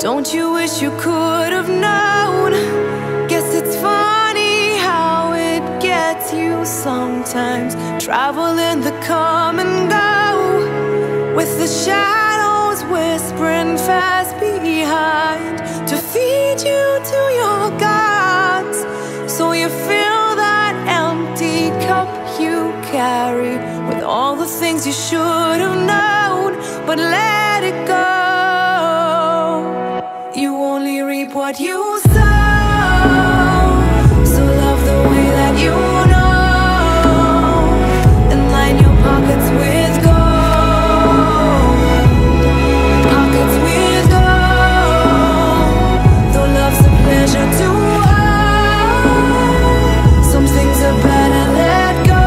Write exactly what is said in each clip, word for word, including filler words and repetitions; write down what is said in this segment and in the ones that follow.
Don't you wish you could have known? Guess it's funny how it gets you sometimes. Traveling the come and go, with the shadows whispering fast behind, to feed you to your gods, so you fill that empty cup you carry with all the things you should have known, but let it go. You only reap what you sow, so love the way that you know, and line your pockets with gold, pockets with gold. Though love's a pleasure to own, some things are better let go.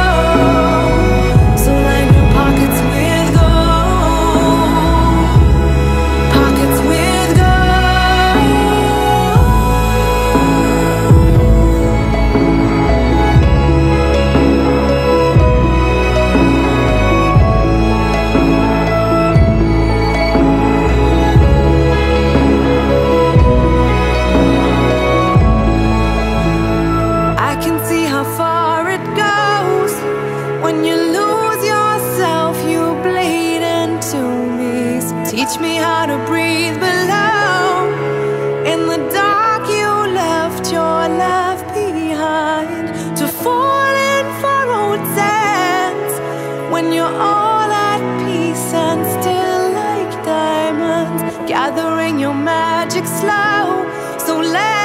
So line your pockets with gold, pockets with gold. I can see how far it goes. When you lose yourself, you bleed into me. So teach me how to breathe below. In the dark you left your love behind, to fall in furrowed sands. When you're all at peace and still like diamonds, gathering your magic slow. So let